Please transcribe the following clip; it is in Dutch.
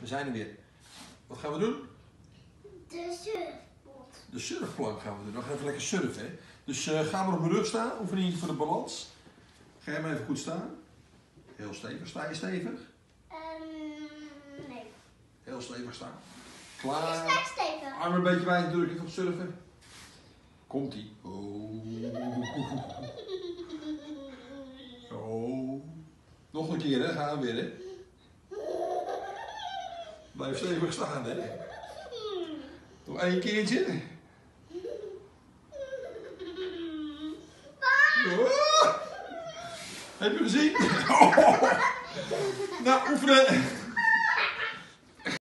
we zijn er weer. Wat gaan we doen? De surfpot. De surfplank gaan we doen. Dan gaan we even lekker surfen. Hè? Dus ga maar op mijn rug staan. Oefening voor de balans. Ga jij maar even goed staan. Heel stevig. Sta je stevig? Nee. Heel stevig staan. Klaar. Ik sta stevig. Arm een beetje wijd drukken op surfen. Komt-ie. Oh. Oh. Nog een keer, hè? Gaan we weer, hè? Blijf stevig staan, hè? Nog één keertje. Oh. Heb je gezien? Oh. Nou, oefenen.